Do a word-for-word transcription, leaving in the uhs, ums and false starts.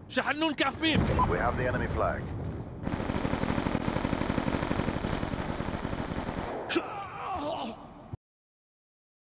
شحنون كعف ميم. We have the enemy flag.